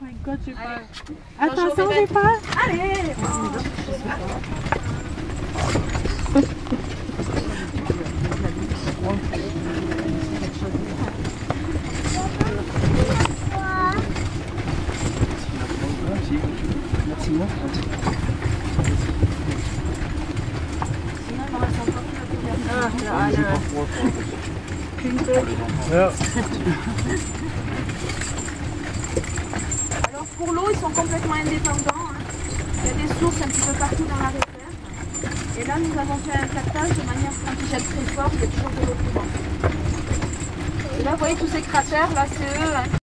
my god, j'ai peur. Attention, j'ai peur. Allez! Merci, moi. Alors pour l'eau, ils sont complètement indépendants. Hein. Il y a des sources un petit peu partout dans la réserve. Et là, nous avons fait un captage de manière quand il jette très fort, il y a toujours de l'eau qui monte. Et là, vous voyez tous ces cratères, là, c'est eux. Hein.